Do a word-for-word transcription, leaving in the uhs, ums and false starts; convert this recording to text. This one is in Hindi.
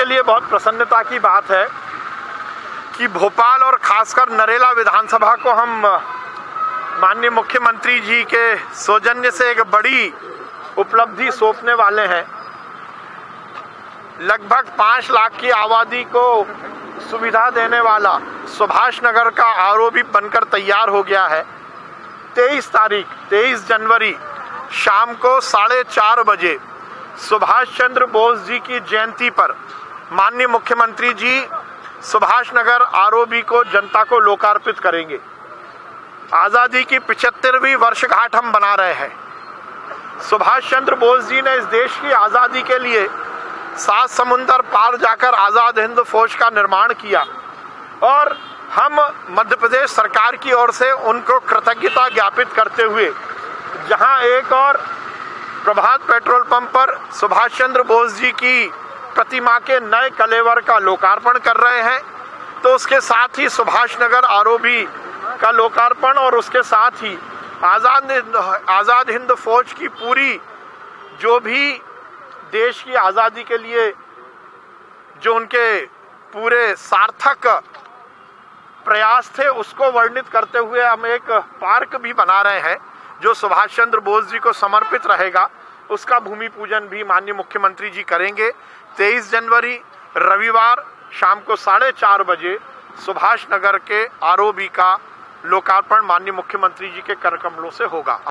लिए बहुत प्रसन्नता की बात है कि भोपाल और खासकर नरेला विधानसभा को हम माननीय मुख्यमंत्री जी के सौजन्य से एक बड़ी उपलब्धि सौंपने वाले हैं। लगभग पाँच लाख की आबादी को सुविधा देने वाला सुभाष नगर का आर ओ बी बनकर तैयार हो गया है। तेईस तारीख तेईस जनवरी शाम को साढ़े चार बजे सुभाष चंद्र बोस जी की जयंती पर माननीय मुख्यमंत्री ji Subhash Nagar R O B को जनता को लोकार्पित करेंगे। आज़ादी की पिछहत्तरवीं वर्षगांठ हम बना रहे हैं। सुभाष चंद्र बोस जी ने इस देश की आज़ादी के लिए सात समुंदर पार जाकर आज़ाद हिंद फौज का निर्माण किया और हम मध्य प्रदेश सरकार की ओर से उनको कृतज्ञता ज्ञापित करते हुए जहां एक और प्रभात पेट्रोल पंप पर सुभाष चंद्र बोस जी की प्रतिमा के नए कलेवर का लोकार्पण कर रहे हैं, तो उसके साथ ही Subhash Nagar R O B का लोकार्पण और उसके साथ ही आज़ाद आज़ाद हिंद फौज की पूरी जो भी देश की आज़ादी के लिए जो उनके पूरे सार्थक प्रयास थे उसको वर्णित करते हुए हम एक पार्क भी बना रहे हैं जो सुभाष चंद्र बोस जी को समर्पित रहेगा। उसका भूमि पूजन भी माननीय मुख्यमंत्री जी करेंगे। तेईस जनवरी रविवार शाम को साढ़े चार बजे सुभाष नगर के आर ओ बी का लोकार्पण माननीय मुख्यमंत्री जी के कर कमलों से होगा।